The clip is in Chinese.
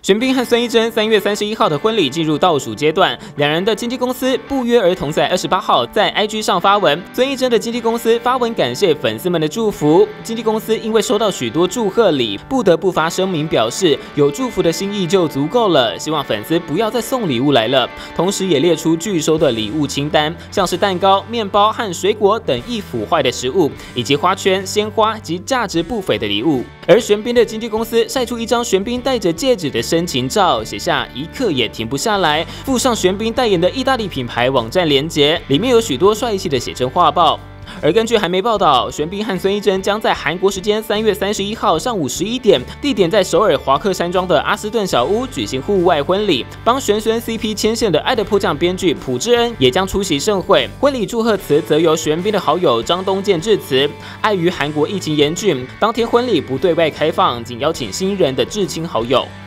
玄彬和孙艺珍3月31号的婚礼进入倒数阶段，两人的经纪公司不约而同在28号在 IG 上发文。孙艺珍的经纪公司发文感谢粉丝们的祝福，经纪公司因为收到许多祝贺礼，不得不发声明表示，有祝福的心意就足够了，希望粉丝不要再送礼物来了。同时也列出拒收的礼物清单，像是蛋糕、面包和水果等易腐坏的食物，以及花圈、鲜花及价值不菲的礼物。而玄彬的经纪公司晒出一张玄彬戴着戒指的深情照，写下一刻也停不下来，附上玄彬代言的意大利品牌网站连结，里面有许多帅气的写真画报。而根据韩媒报道，玄彬和孙艺珍将在韩国时间3月31号上午11点，地点在首尔华克山庄的阿斯顿小屋举行户外婚礼。帮玄孙 CP 牵线的《爱的迫降》编剧朴智恩也将出席盛会。婚礼祝贺词则由玄彬的好友张东健致辞。碍于韩国疫情严峻，当天婚礼不对外开放，仅邀请新人的至亲好友。